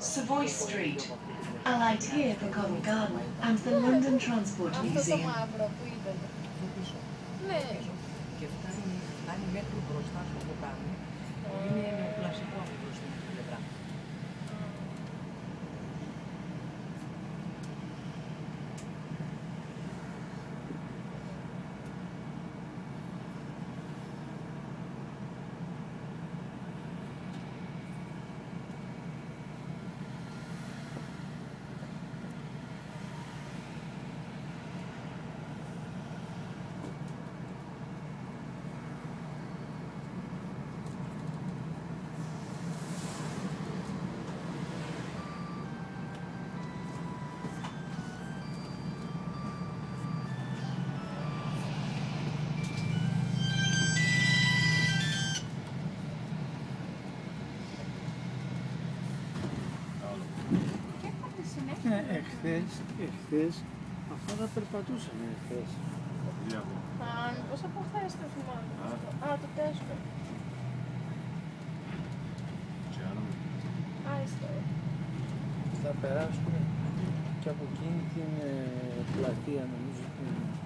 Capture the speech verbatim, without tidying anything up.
Savoy Street. Allied here for Covent Garden and the London Transport Αυτό το Museum. μαύρο που είδατε. Ναι. Και φτάνει, φτάνει μέχρι μπροστά στο ποτάμι. Είναι νεοκλασικό αυτό στην πλευρά. Ναι, εχθές, εχθές, αυτά τα περπατούσαμε εχθές. Α, μήπως από χθες το θυμάμαι. Α, το τέσσερα. Α, είστε. Θα περάσουμε και από εκείνη την ε, πλατεία νομίζω.